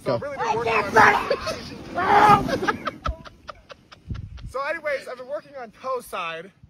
So I've really been working on So anyways, I've been working on toe side.